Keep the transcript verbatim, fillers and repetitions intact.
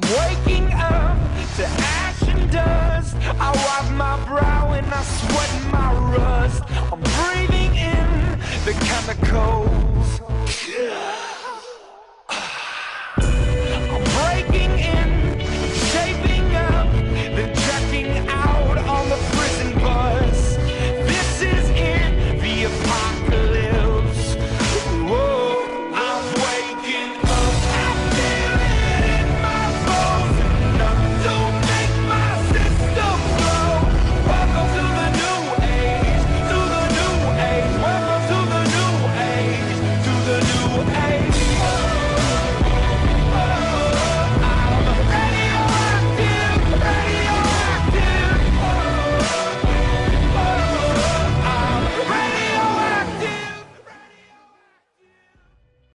waking up to ash and dust. I wipe my brow and I sweat my rust. I'm breathing in the chemicals.